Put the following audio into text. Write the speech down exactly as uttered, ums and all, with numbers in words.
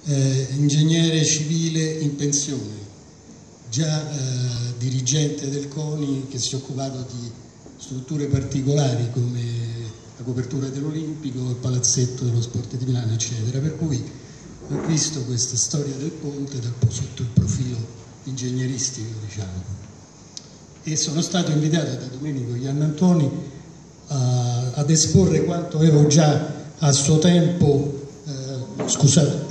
eh, ingegnere civile in pensione, già eh, dirigente del CONI che si è occupato di strutture particolari come la copertura dell'Olimpico, il palazzetto dello Sport di Milano, eccetera. Per cui ho visto questa storia del ponte dal, sotto il profilo ingegneristico, diciamo. E sono stato invitato da Domenico Iannantoni a, ad esporre quanto avevo già a suo tempo, eh, scusate,